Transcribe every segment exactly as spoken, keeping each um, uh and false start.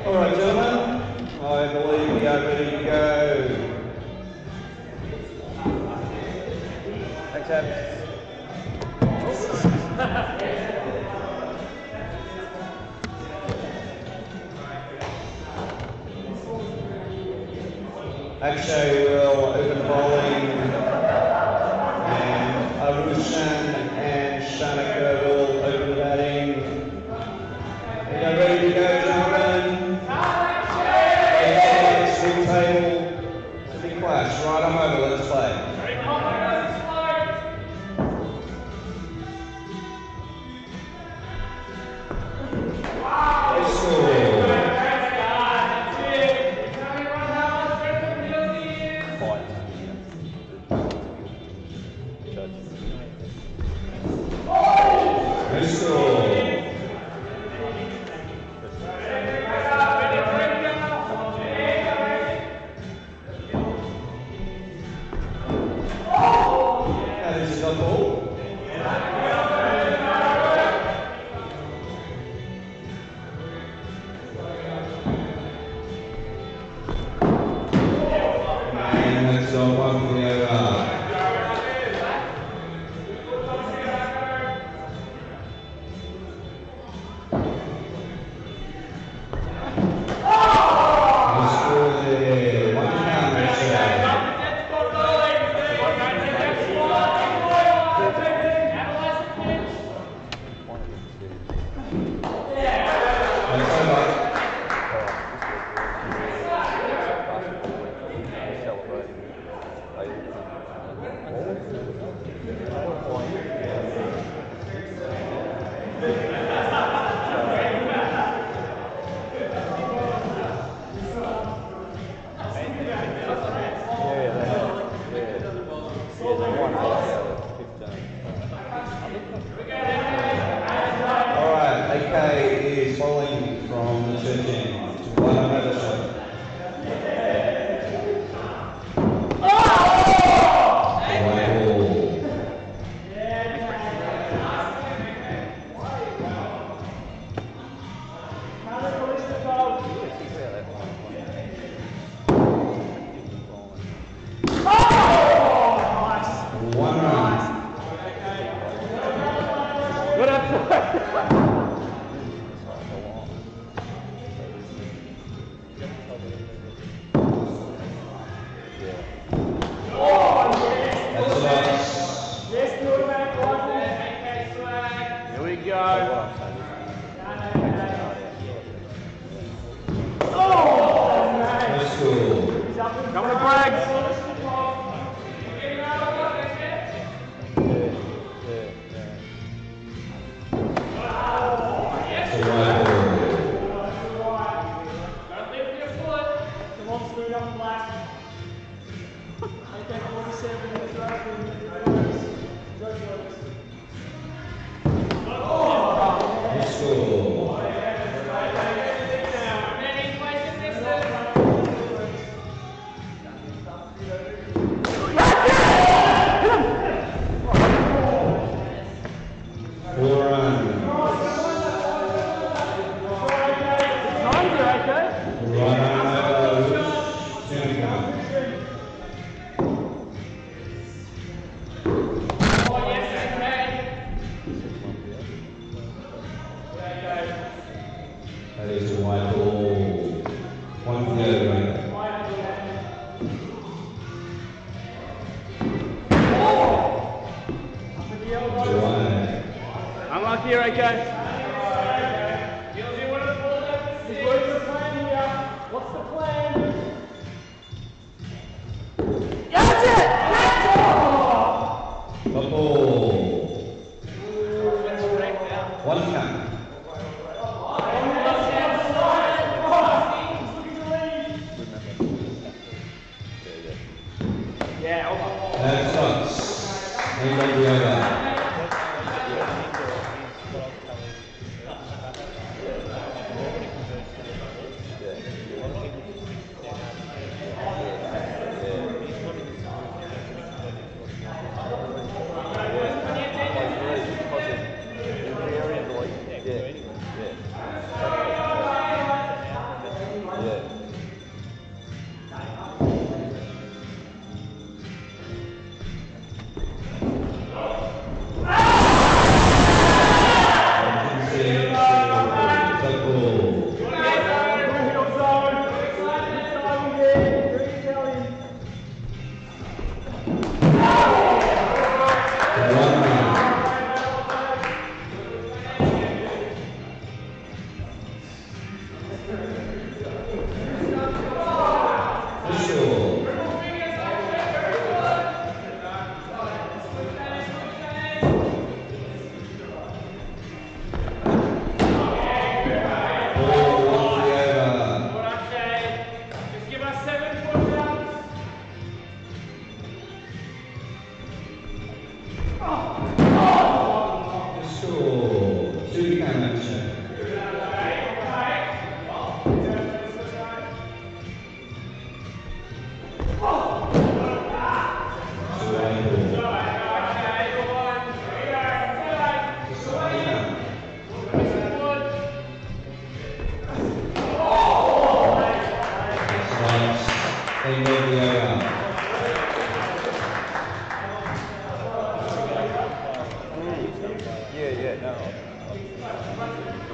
All right, gentlemen, I believe we are ready to go. Thanks, Abby. Akshay will open bowling, and Arushan and Shanika will open batting. Are you ready to go, gentlemen? Swing table to be clash. Right, I'm over. Let's play.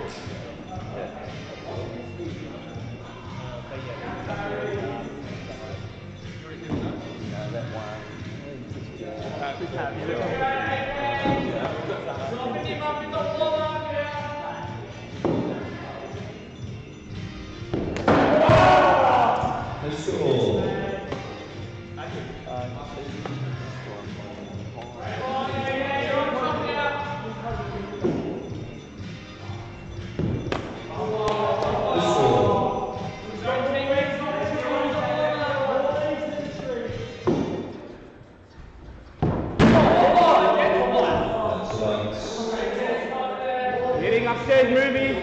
Getting upstairs, movie.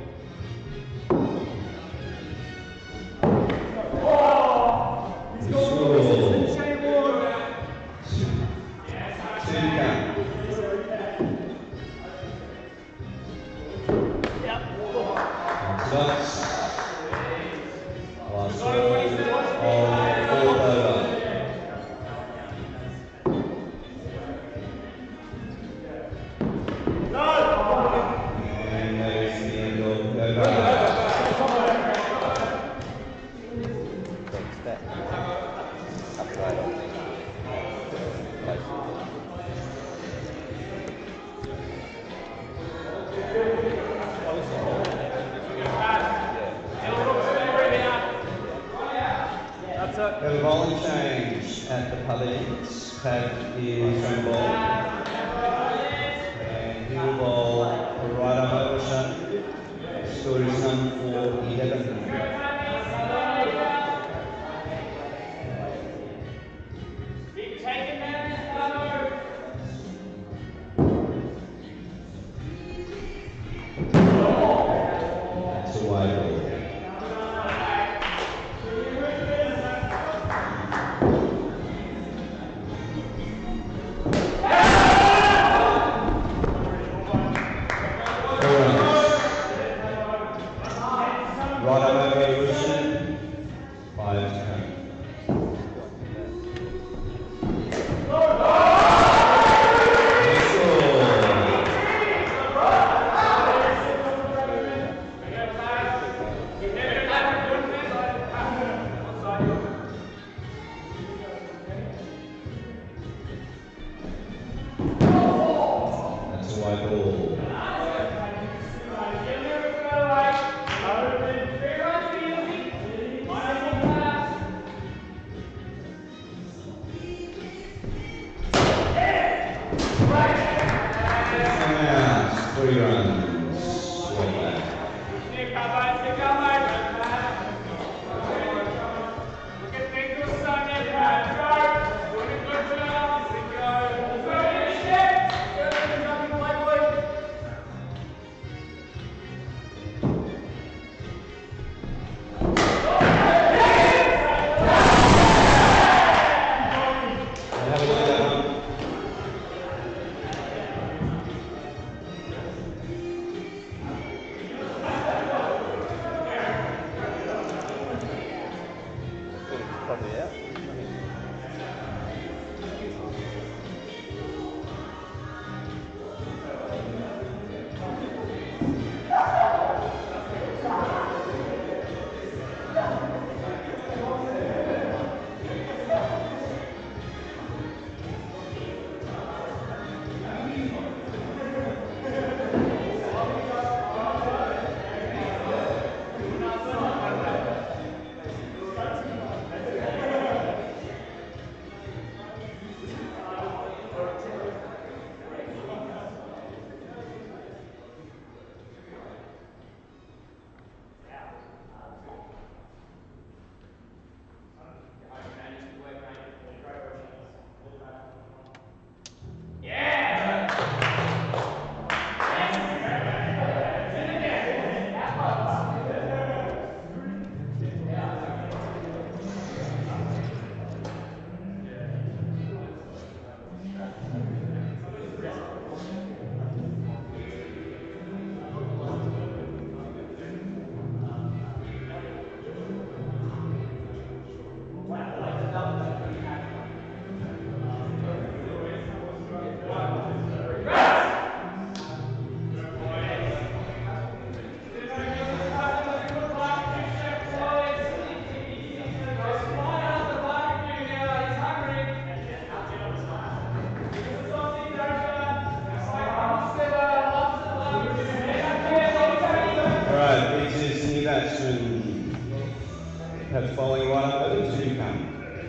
We have a bowling change at the pavilions. Pad is on ball. And he will bowl the right arm over shot. Score is none for eleven. That's a wide ball. Yeah! batsman, perhaps bowling right up over to come.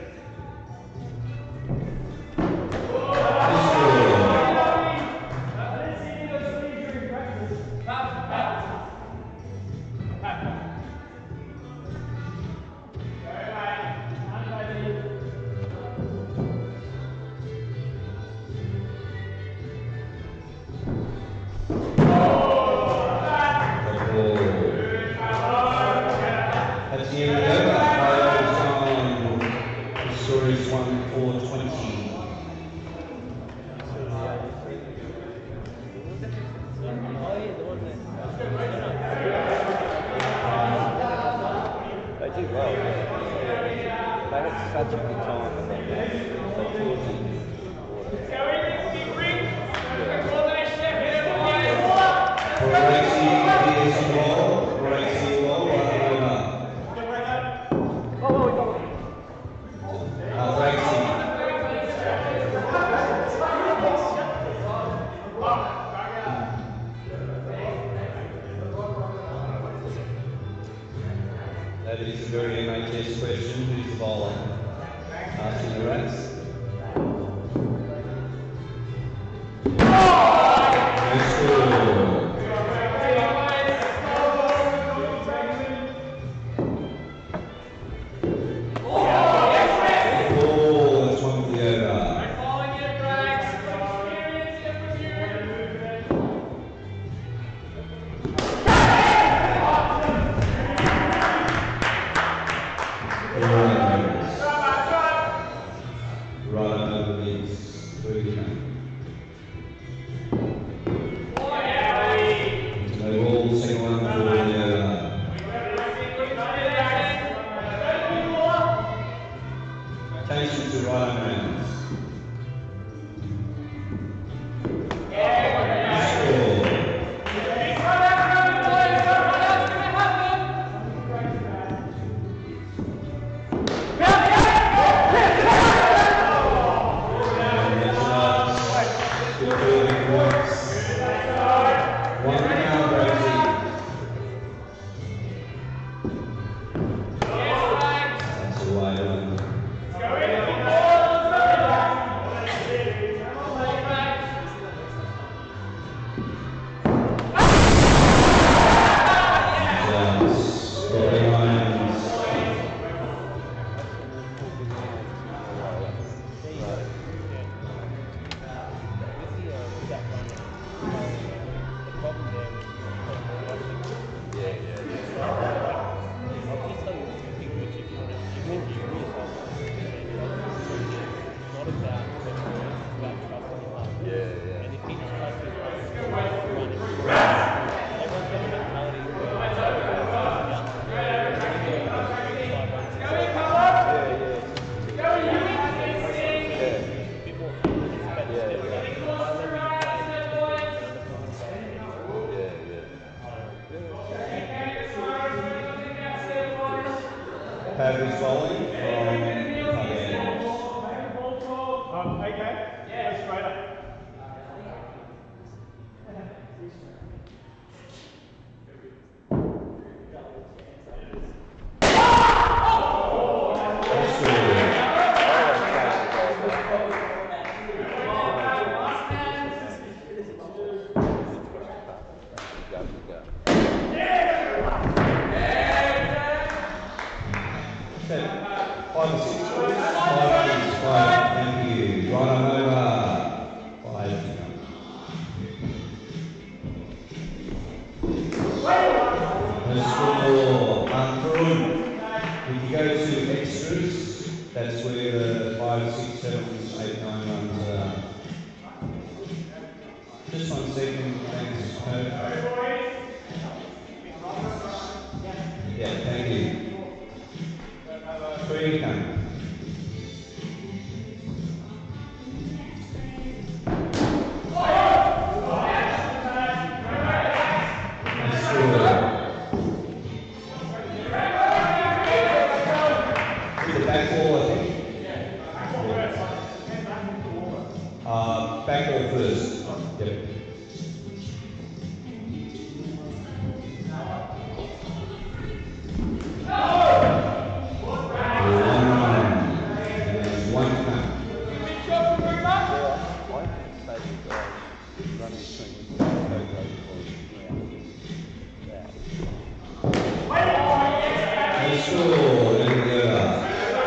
That is a very M H S question. Who's the bowler? Asking the rats. Patrick Foley from Pavilion. Um, okay, yeah, straight up. Five or six. Five, six, five. Thank you. Right on over. Five. The score. Um, if you go to extras, that's where the five, six, seven, eight, nine runs are. Just one second. Thanks. Yeah, thank you. Three come. The back ball, I think. Let's go. Together.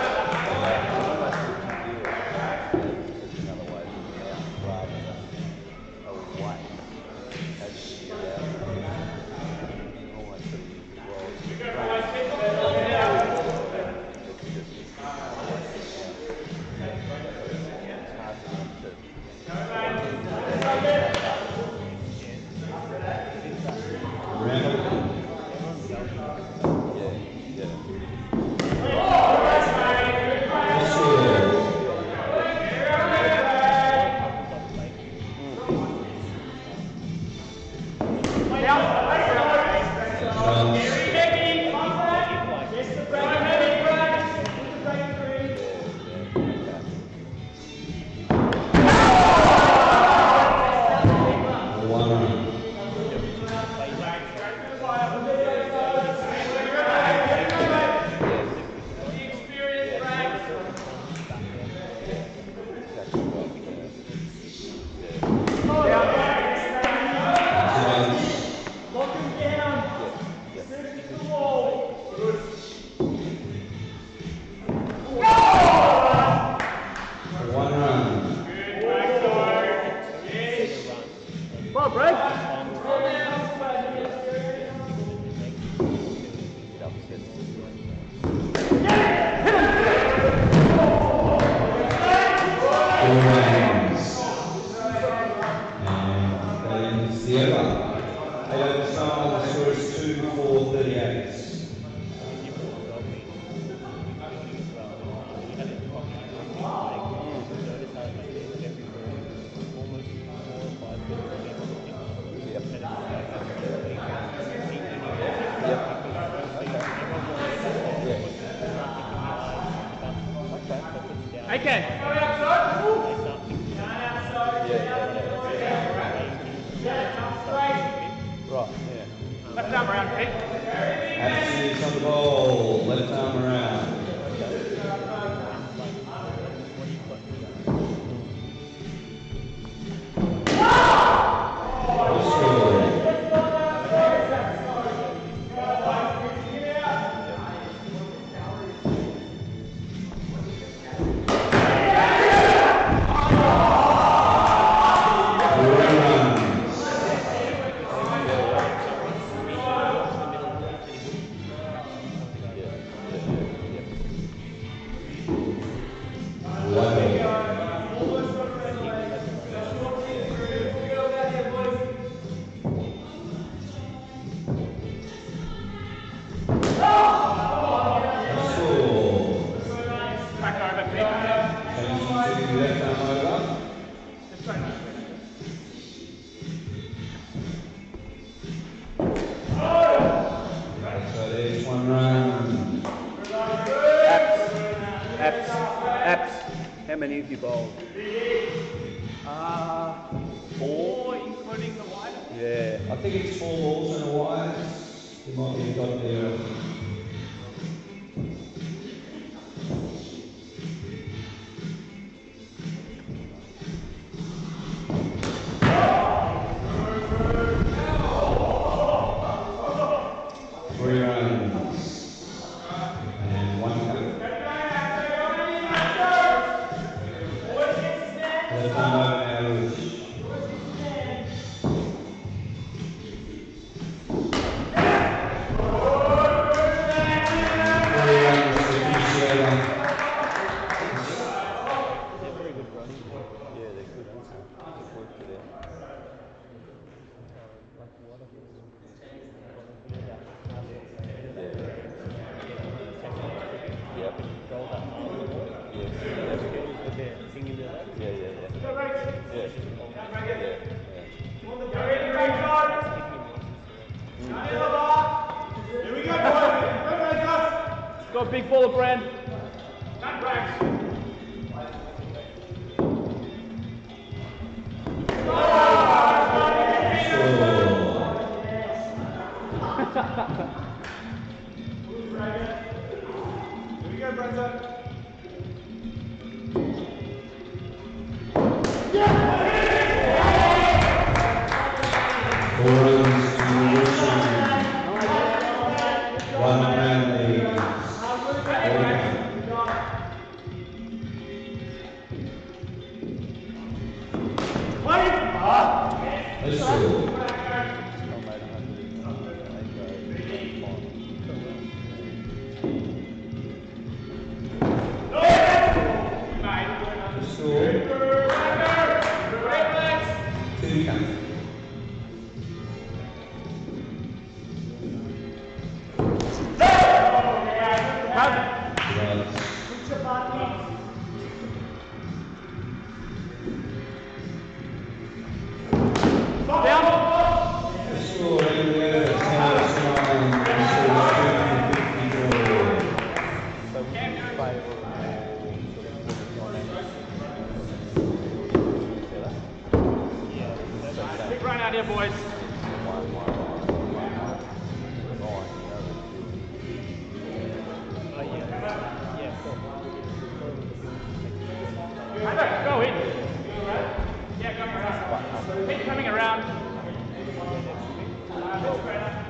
Big ball of brand. Here we go, Brenda. Four runs to Wilson. One man lead.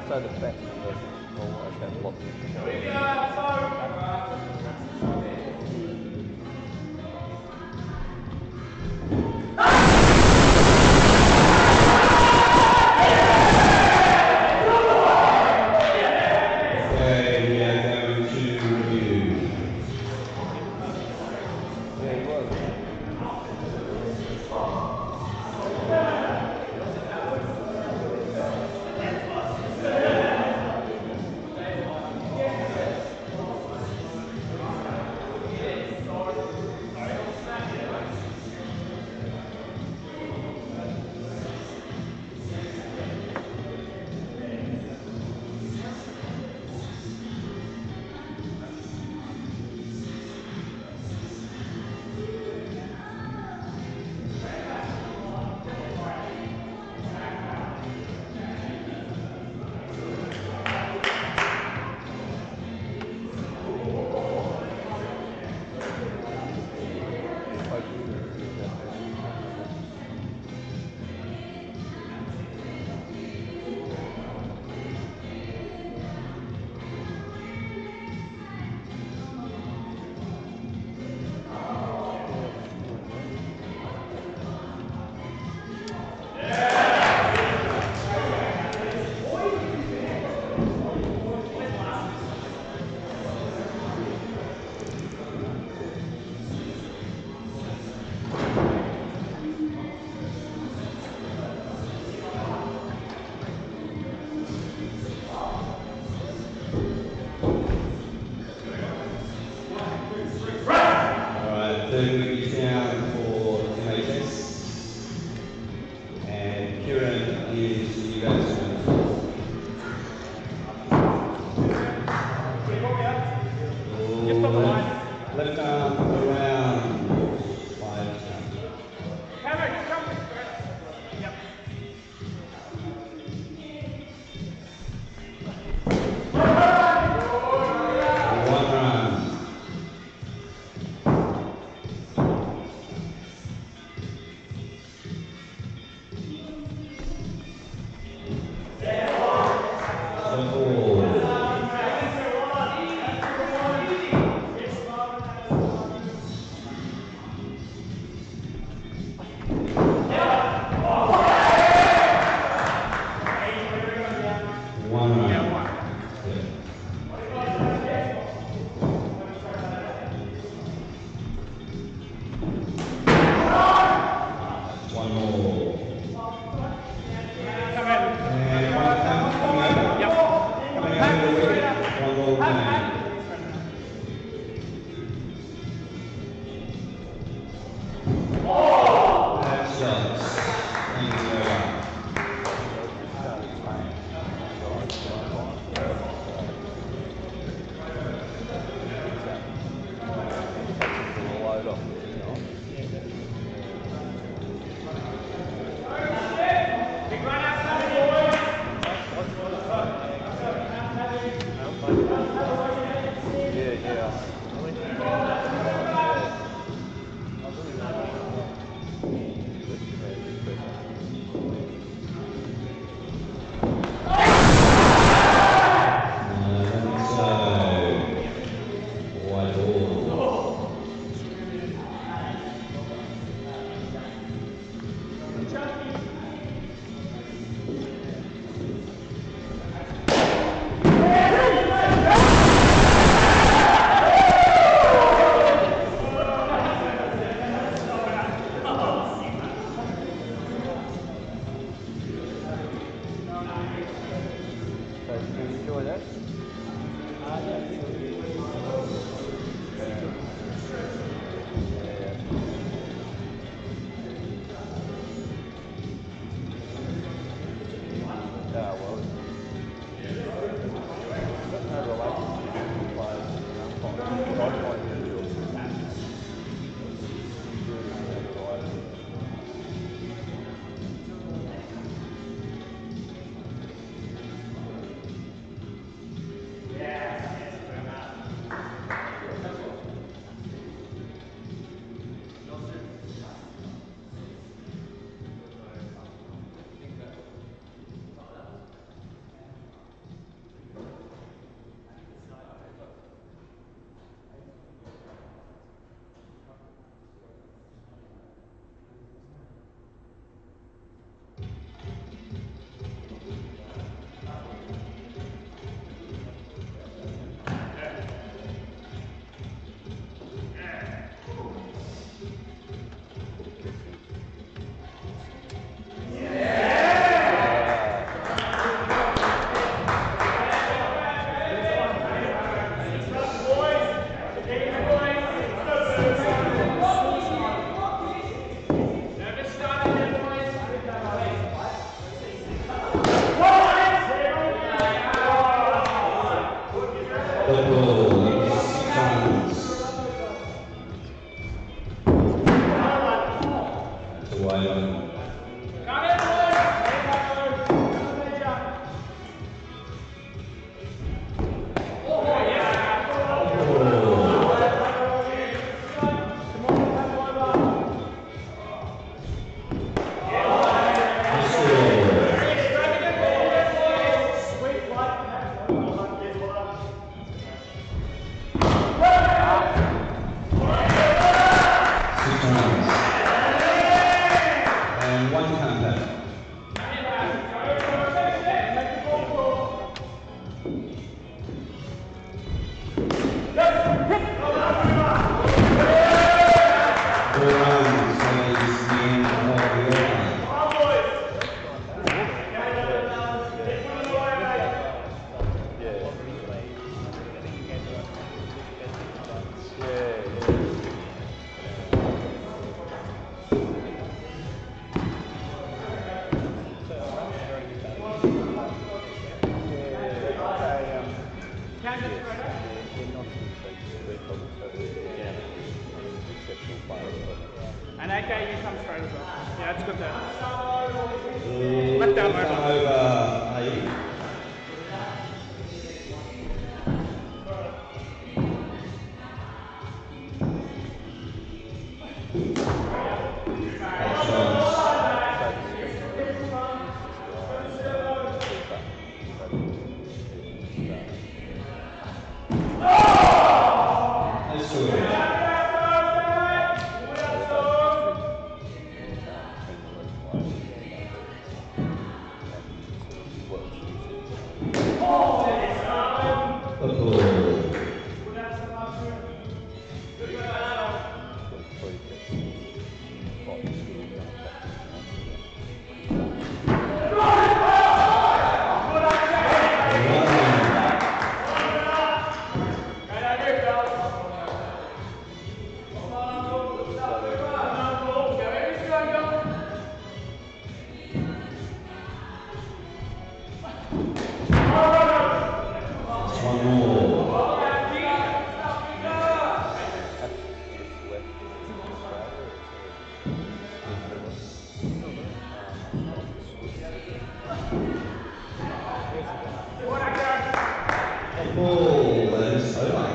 So the best of oh, okay, lots Okay, we are going to review. Yeah, he was. Alright, third week is down for M H S. And Kieran is the new batsman. Just on the line. Left arm around five count. Cameron, just come. Yep. One run. The ball. One run. Yeah, one. Yeah. One more. Come in. And one come coming over. Yep. Coming over the wicket. One ball playing. That's shots. Thank you very much. Big run outside, boys. Yeah, yeah. And so, white ball. So, did you enjoy that? Yeah, well, no relationship with players, you know, fine. I find it really Purple is six runs. That's a wide one. And A K, you come straight as well. Yeah, it's good there. Uh, Left down left over. arm over eight. Let's do it. One more. Oh, that is so like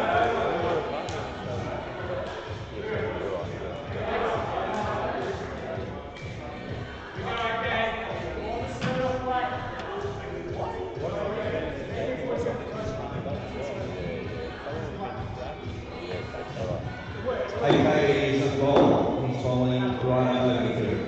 A K is as well. He's following right over here.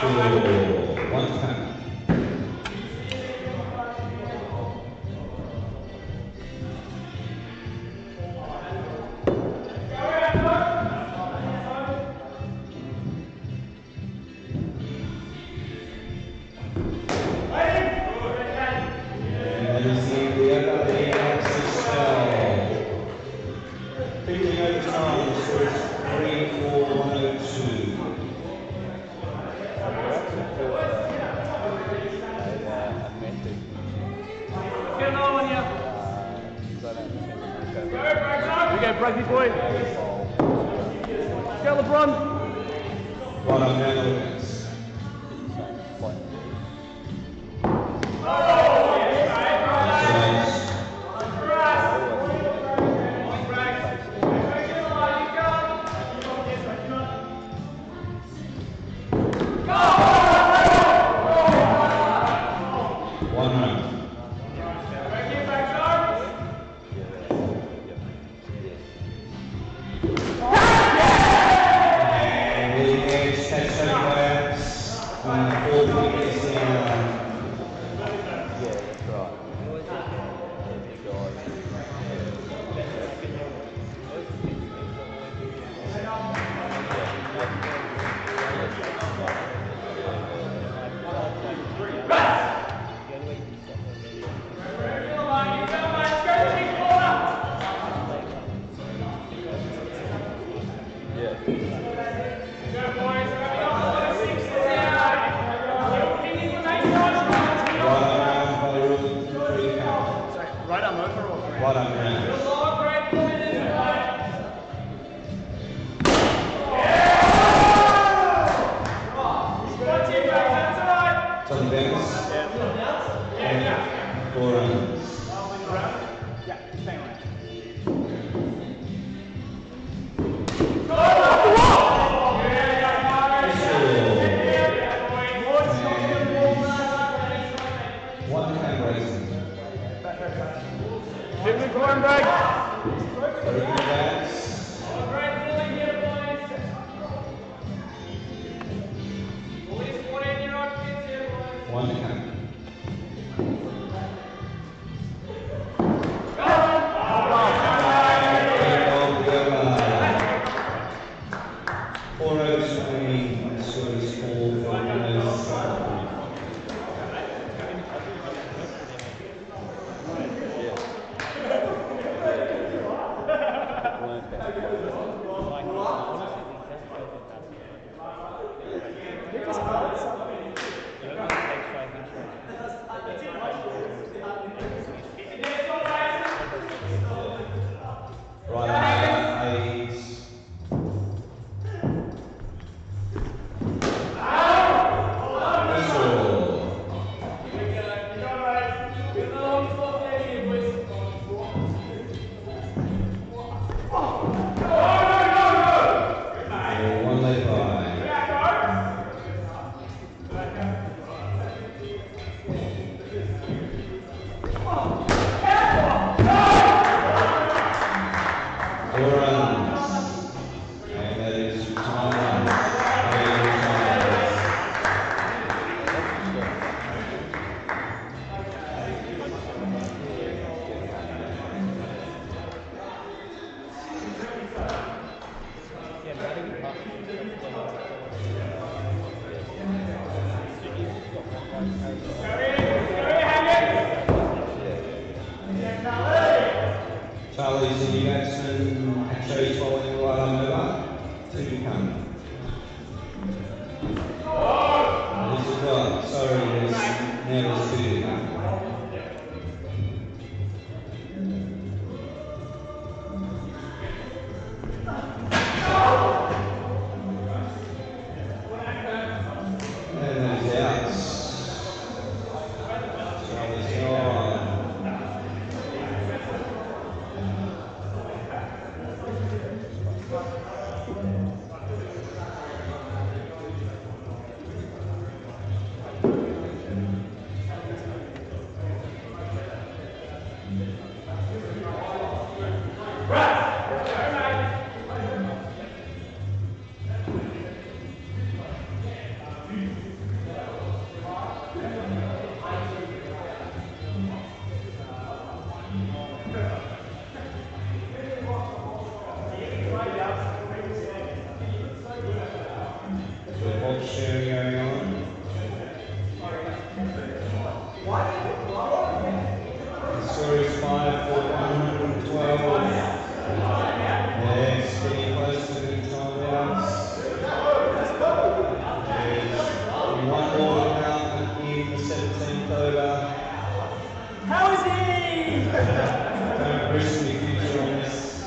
score, one to ten. Brazzy boy. Go LeBron. One up now, Lucas. Charlie, so you got some X-rays following sharing going on. The score is five for one hundred twelve. Yes, getting close to the timeouts. There's one more to count in the seventeenth over. How is he? Don't risk the future on this.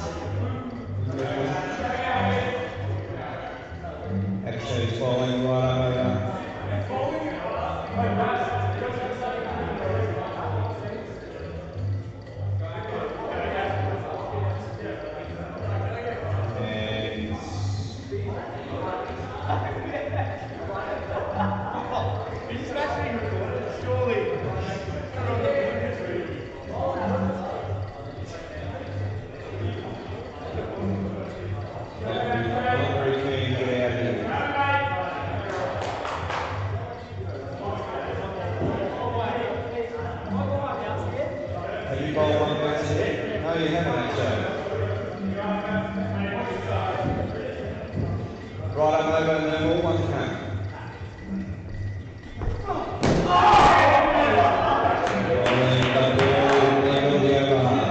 Actually, it's falling right over. Have you bowled one bounce yet? No, you haven't actually. Right up over and then all one count. Rolling the ball, level the over.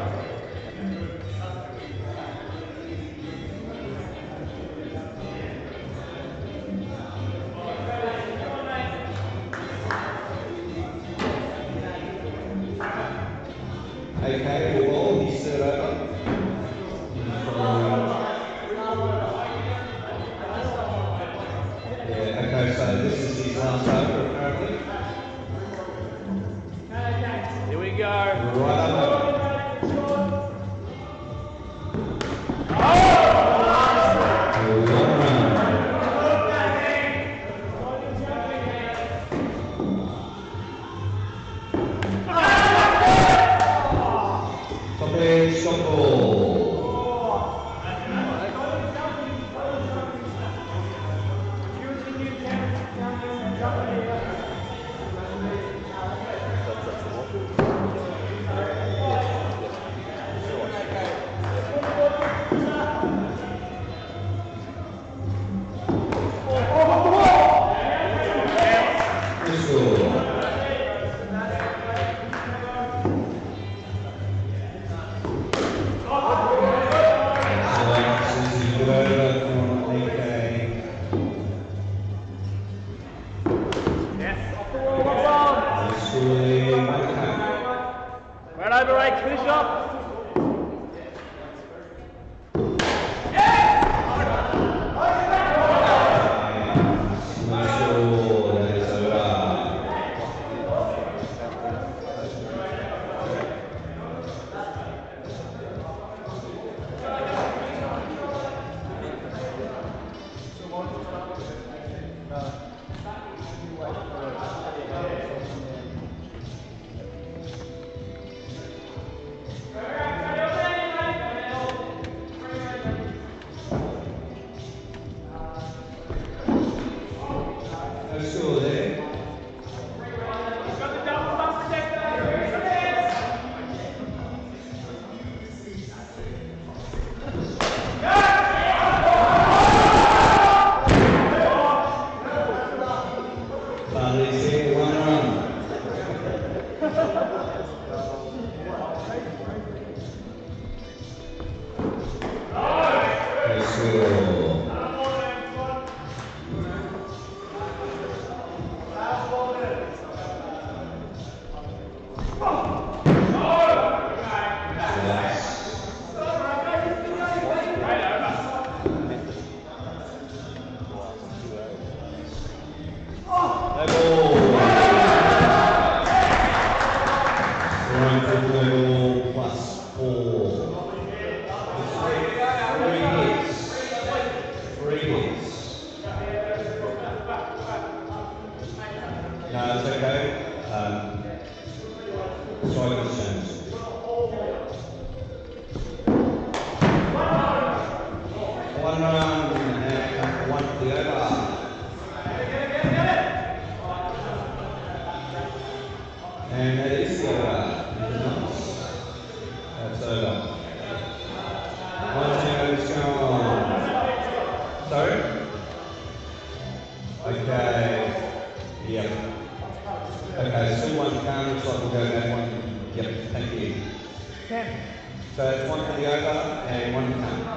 Okay, the ball, he's third over. Yeah, okay, so this is his last over apparently. Here we go. Right up over. One run. Top edge, stop ball. Right over, right, finish up. So it's one for the over and one to count.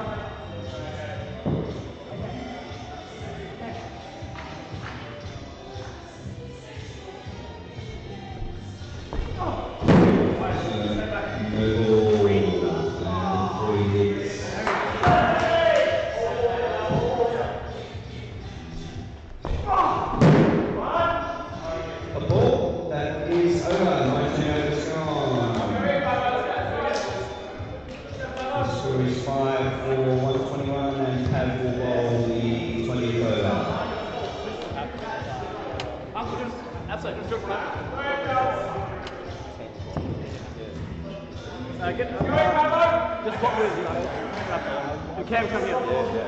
Just what with you, you can come here.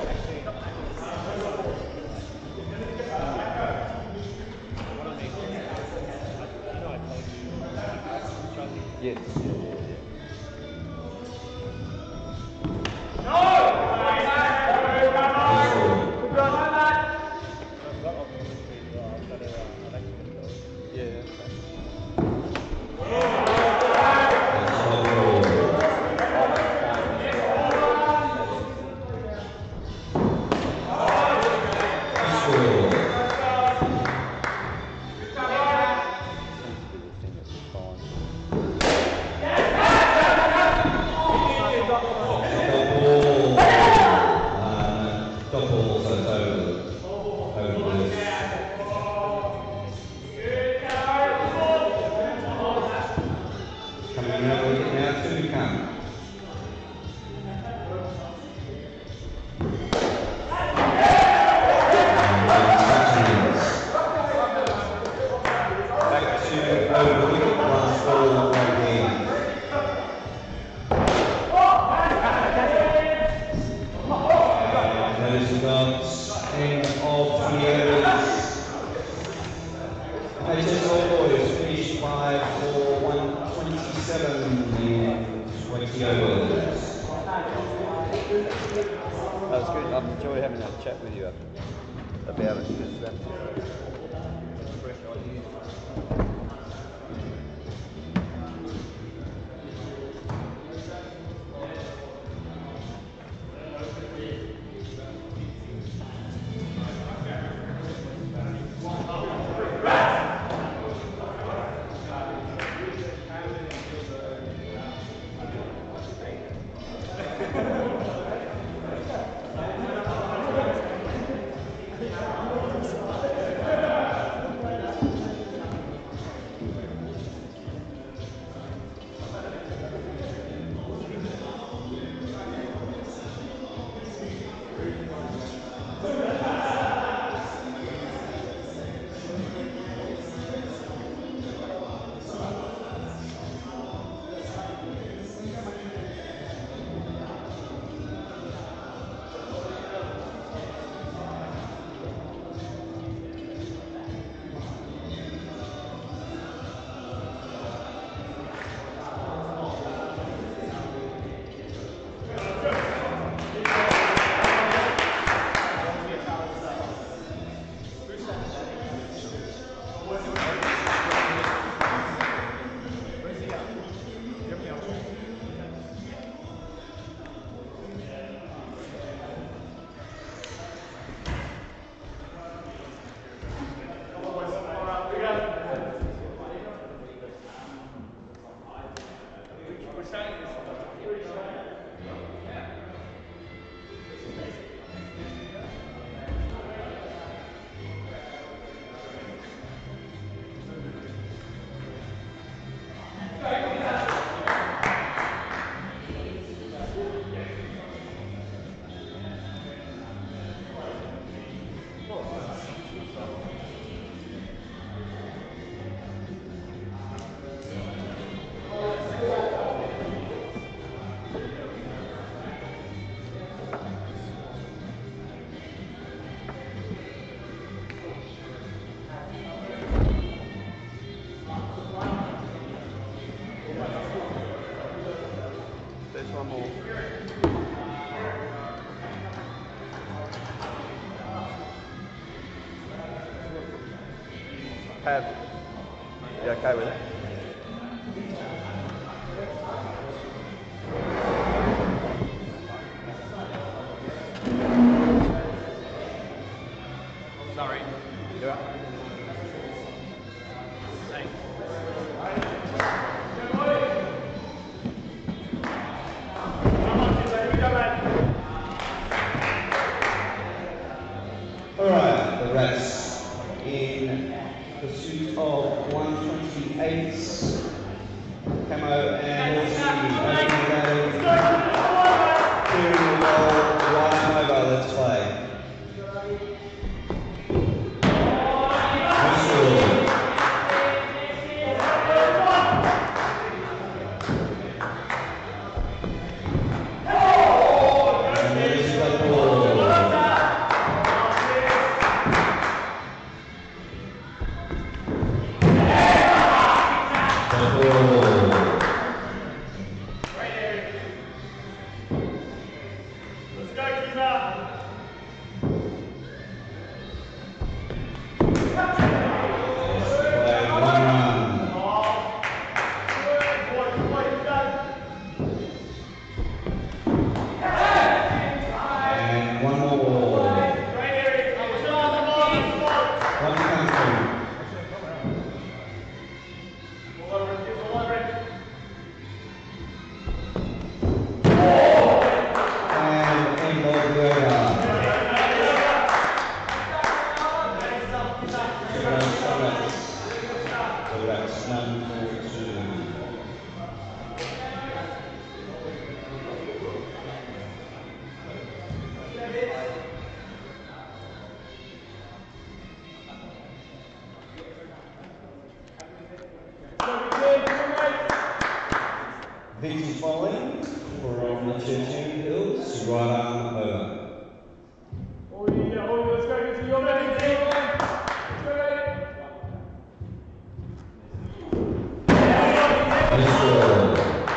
Yes. That was good. I've enjoyed having a chat with you about it. Because, um, there's one more. Pav, you okay with it? Victor Foley from the Churchill Hills, right arm over. Oh yeah, oh yeah, let's go, get to your man, let's go. Let's go.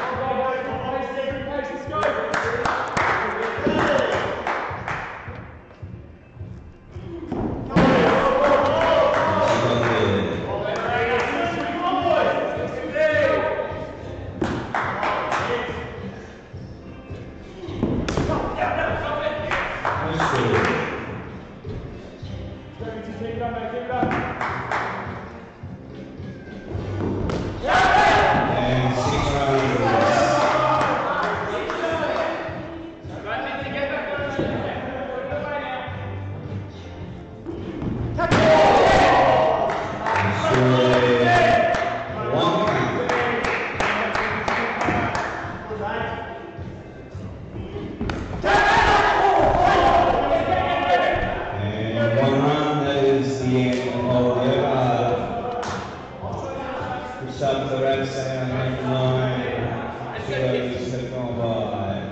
Stop the red side on line. Two step on by.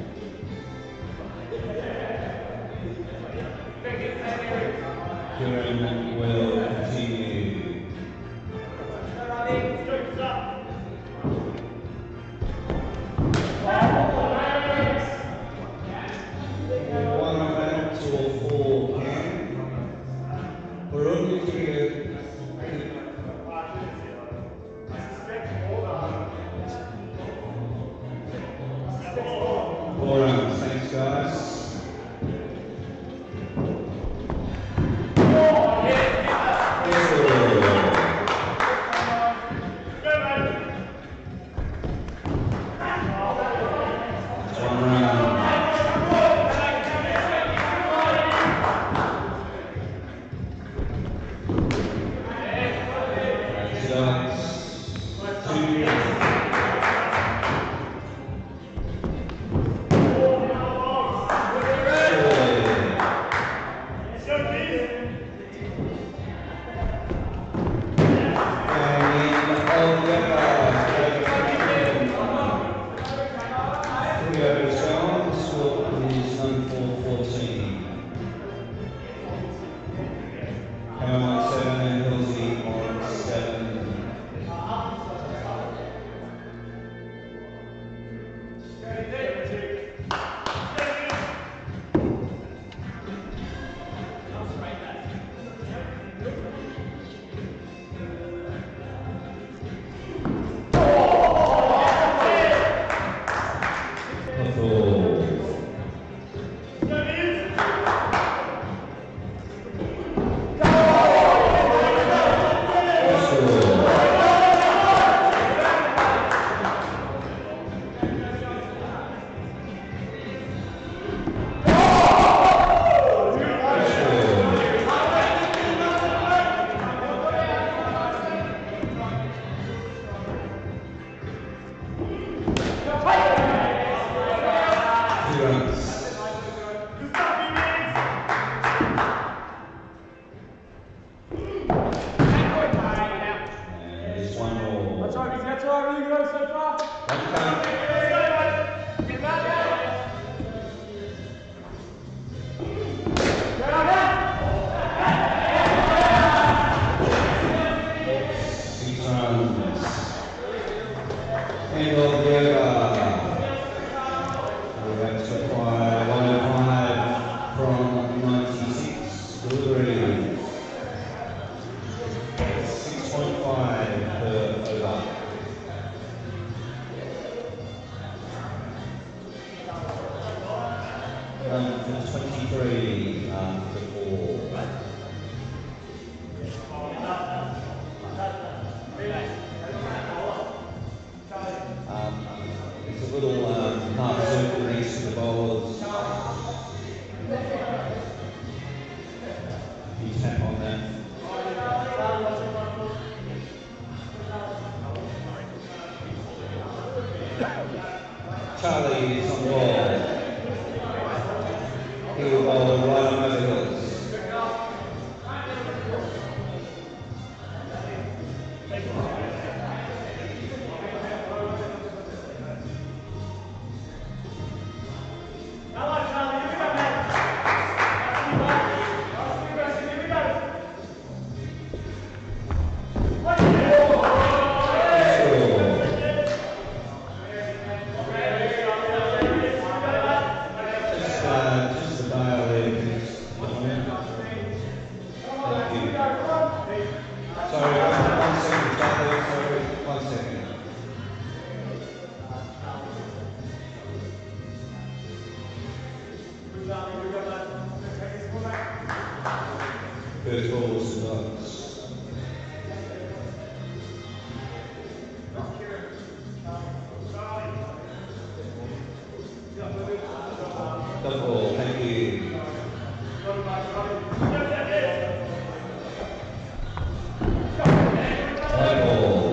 Kieran will continue. One back to a full hand. We're only here. Four rounds, thanks guys. One round. Starts two. Two runs. and twenty-three um, to four. Um, it's a little um, half circle next to the bowlers. You tap on that. Charlie is on ball. He will bowl right on over hills. First ball was the Ducks. Double ball, thank you. High ball.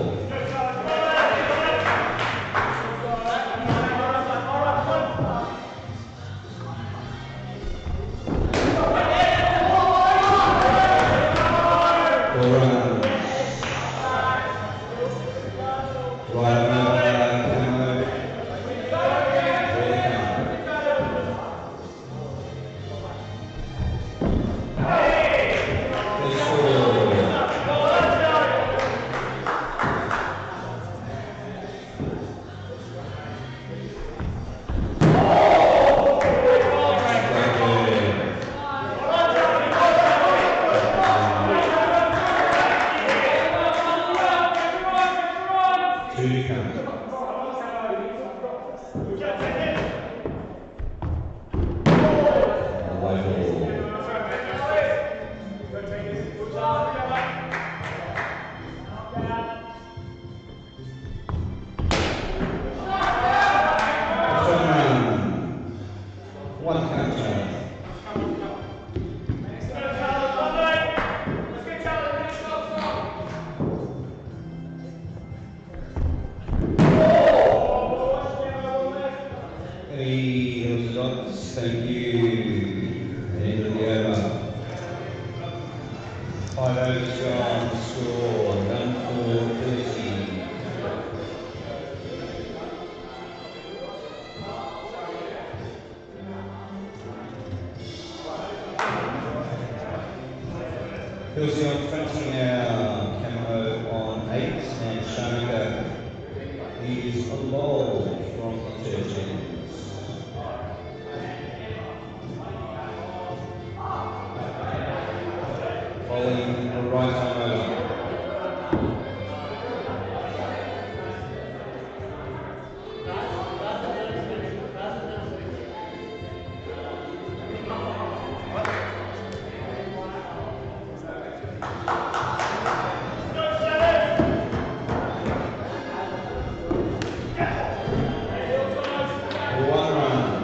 Thank you. End of the over. Five overs gone, score one four thirty. Hilsey on twenty now, Camo on eight, and Shanaka is a lull from the thirteen. Bowling a right arm over. One run.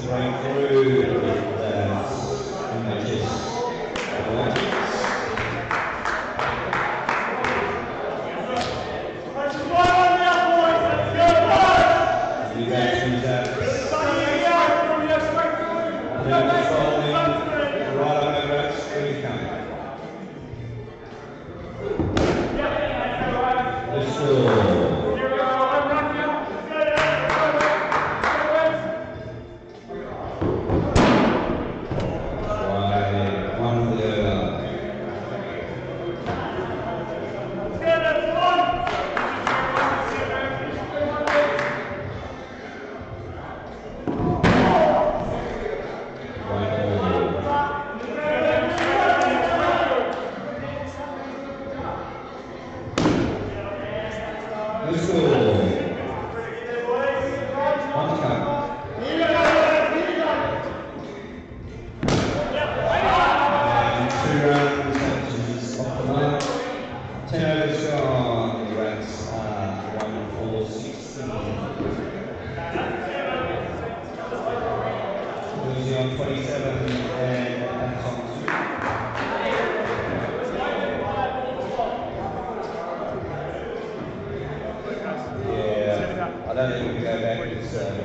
break through with that in the chest. You guys use that. Controlling right on the racks, three count. Let's go. Let's go. One count. And two rounds, matches off the mark. Ten overs gone. The rats are one, four, sixteen. Losing on twenty-seven and that's on two. I don't think we can go backwards. Uh,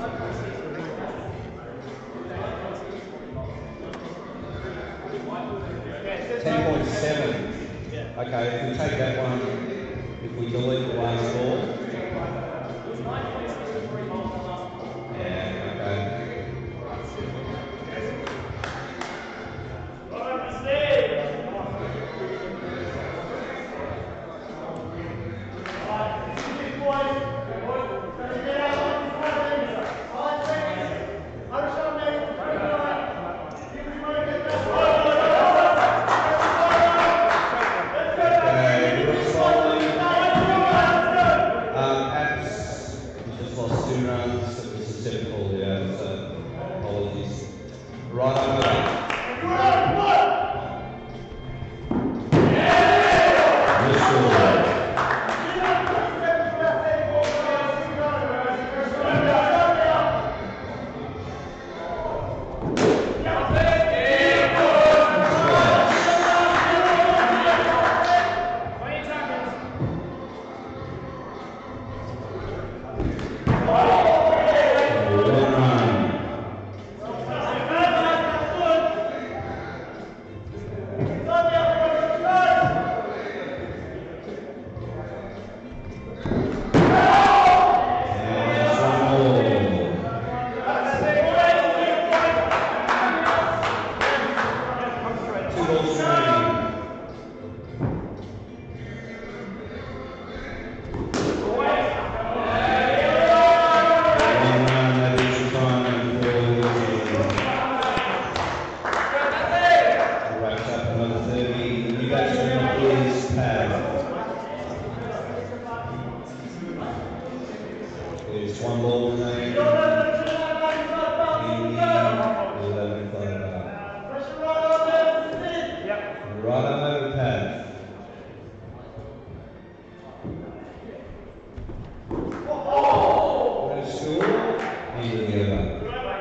ten point seven. Okay, if we take that one, if we delete the last ball. Yeah, okay. Right on the back. There's one ball remaining. Right on over pad. Go to school. End of the over.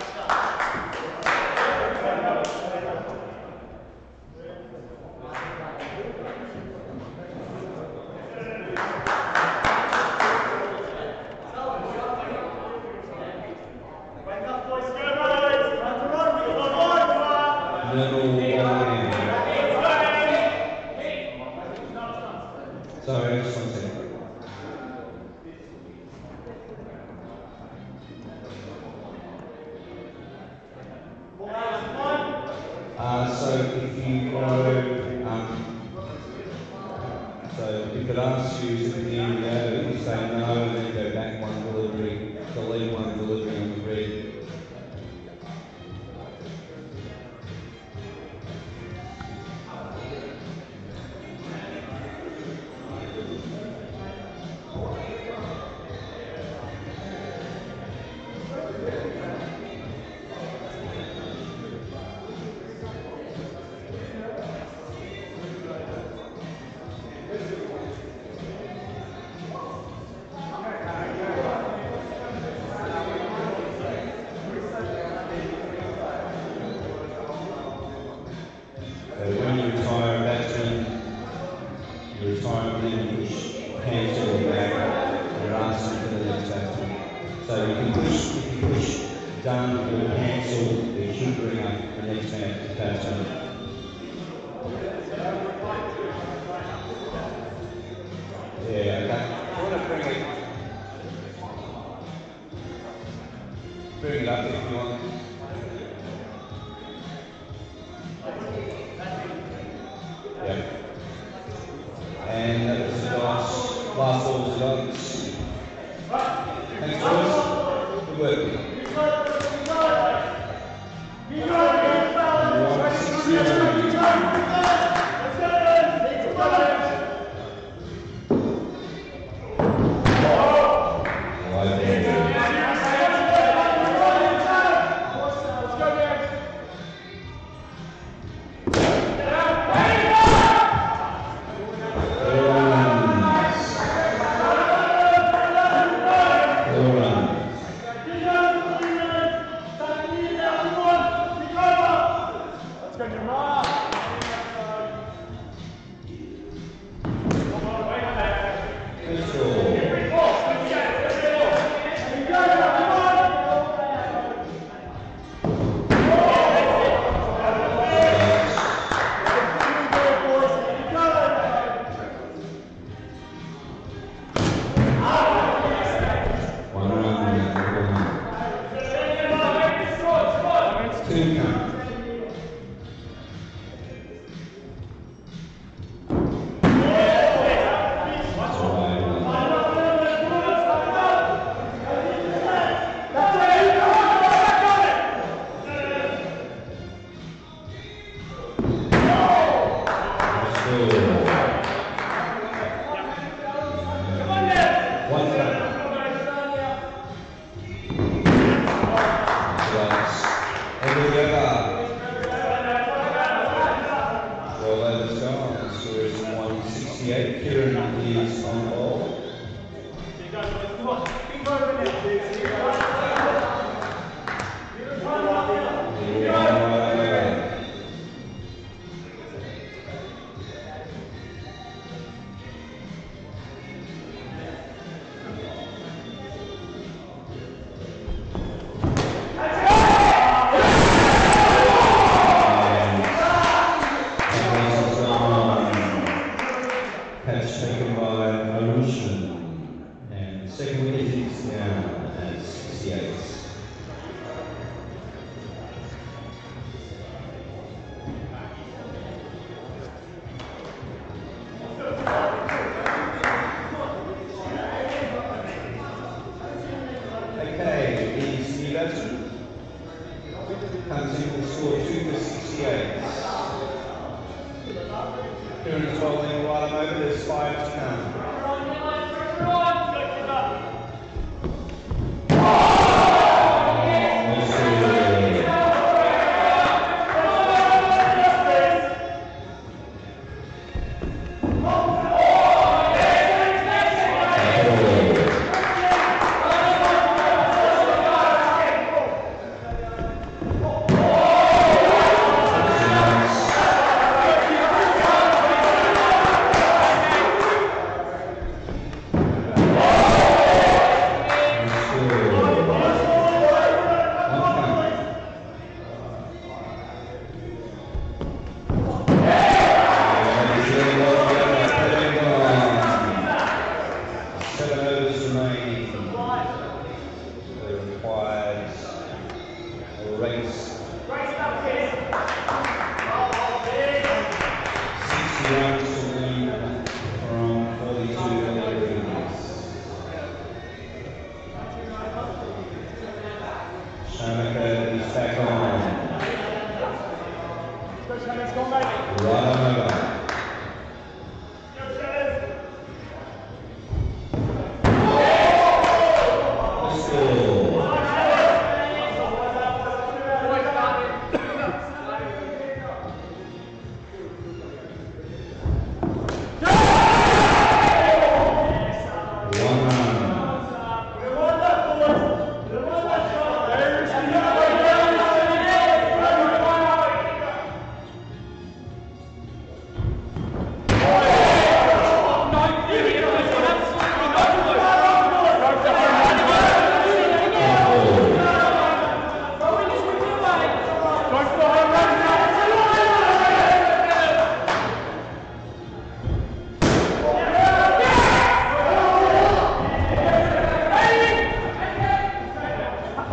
Sorry, just one second. Uh, so if you go, um, so if it asks you to the end of the over, you say no, and then go back one delivery, delete one delivery on the grid. So you can push, if you push done or cancel, it should bring up the next man to catch on. Yeah, okay. I want to bring it, bring it up if you want. Yeah. And that was the dots. Last ball was the dots. Thanks, boys. Good work.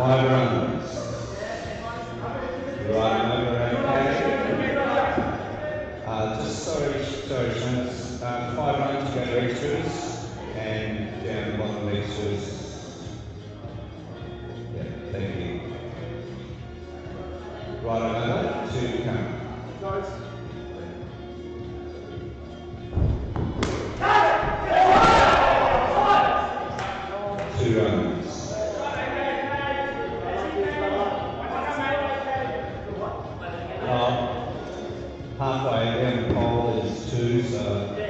Five runs. Right over okay. Uh, just sorry, sorry, Shane. Uh, five runs to go to extras and down the bottom of extras. Yeah, thank you. Right over, two to come. Two runs. Uh, halfway down the pole is two, so.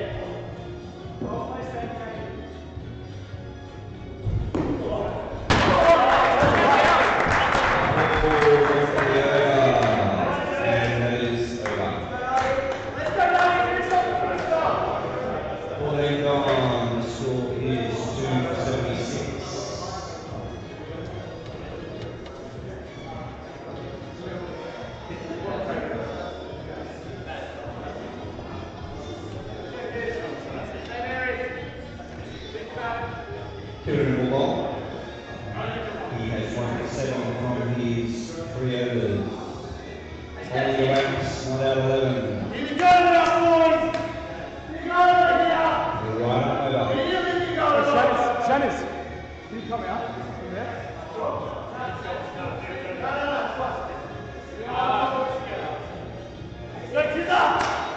Kieran Ball. He has won seven from his three overs. All the ranks, not out eleven. You got it up, boys! You got it here! We're right over. You got it up! Shanice, can you come out from there? Let's get up!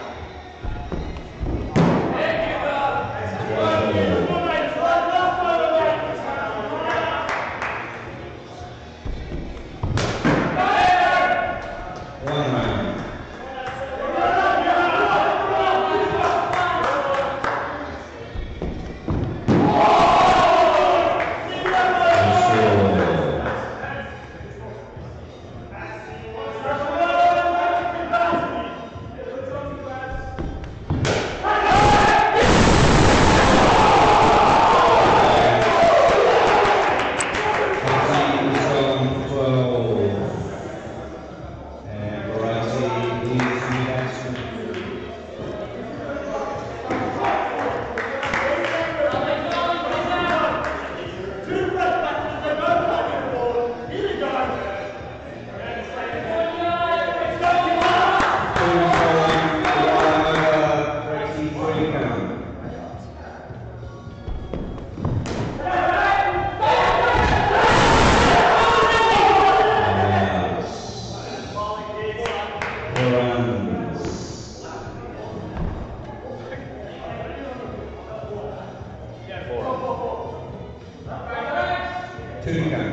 Two to go.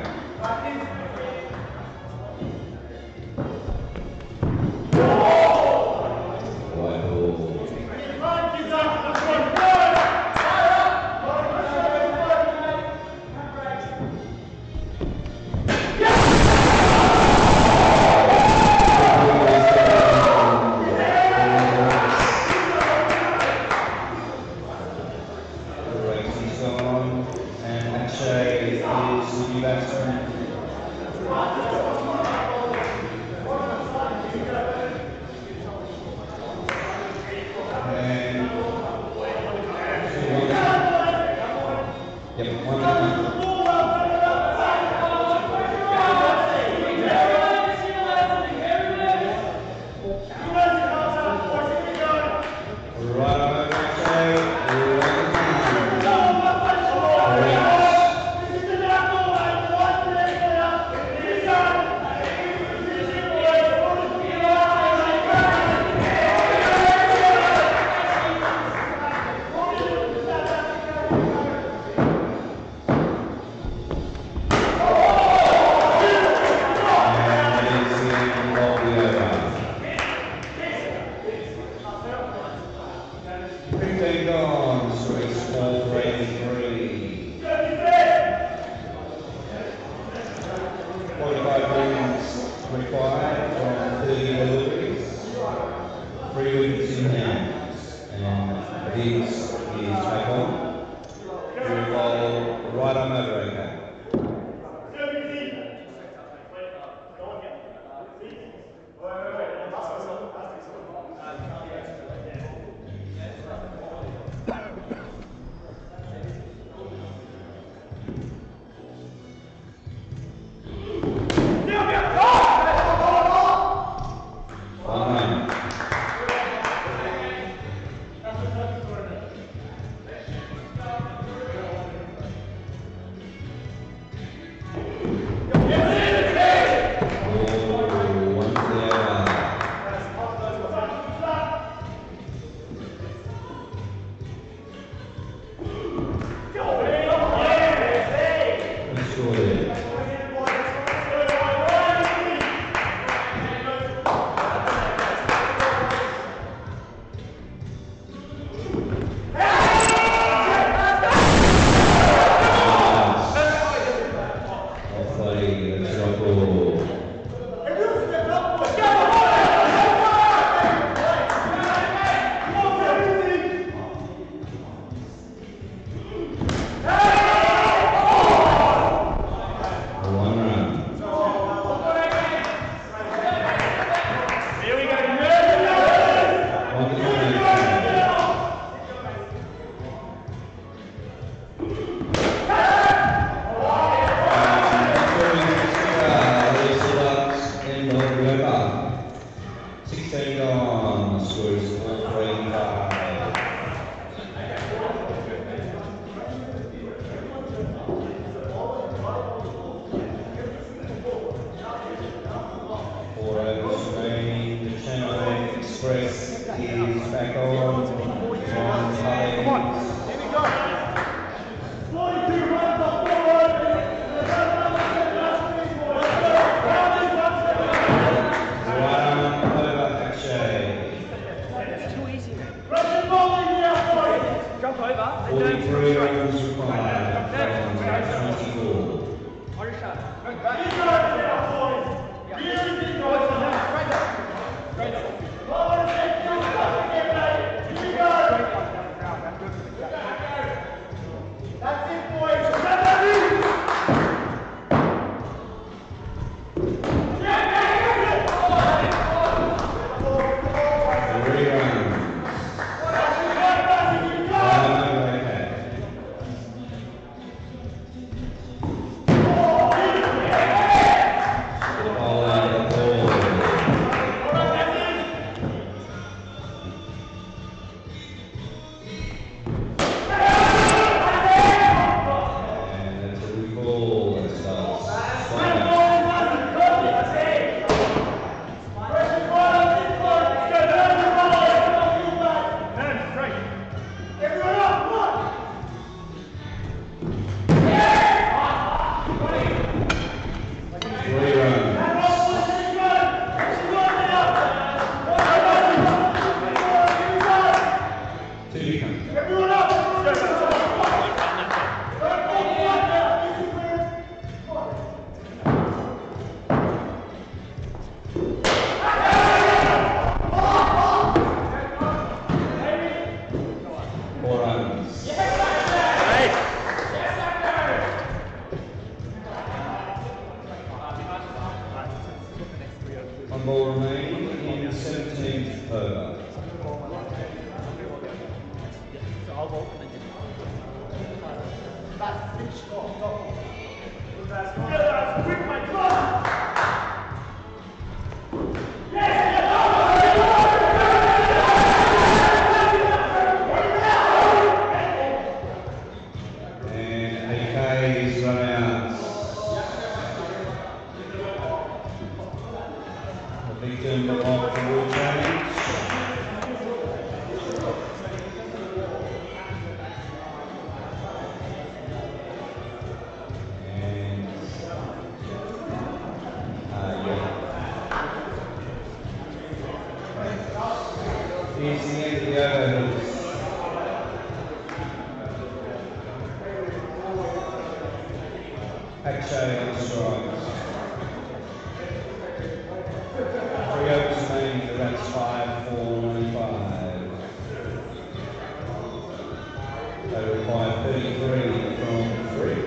And Akshay is the batsman. One ball remaining in the seventeenth over. And A K is run out. The victim of the rule change. And uh, yeah. Here's the end of the overheads. Akshay on strikes. Three overs remaining, that's five, four, ninety-five. They require thirty-three from three.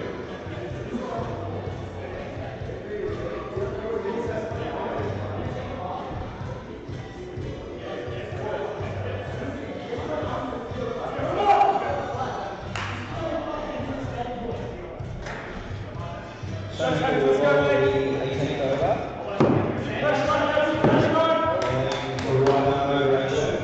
Showing the the eighteenth over. And for one over action.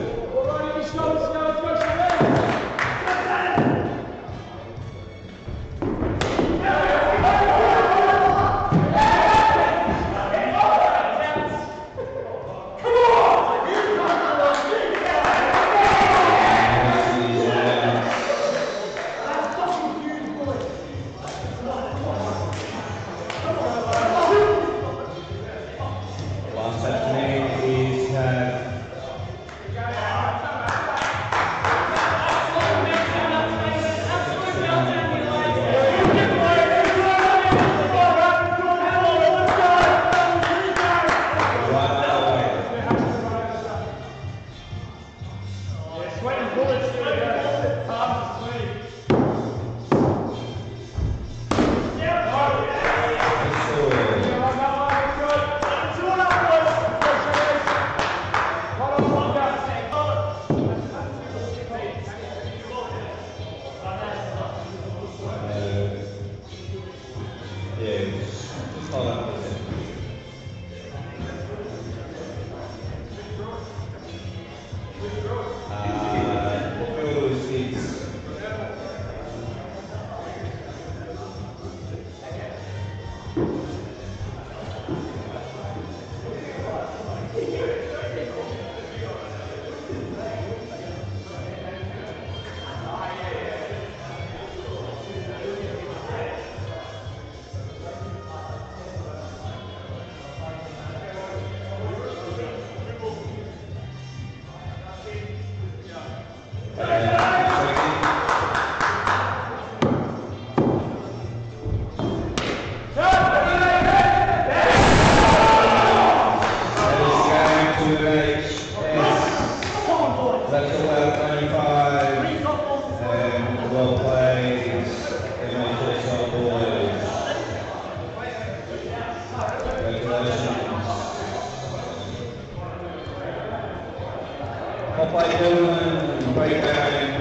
Last happening is uh, yeah, just hold on for a second. Uh, what we'll do is it's Congratulations. Popeye Gentlemen, great game.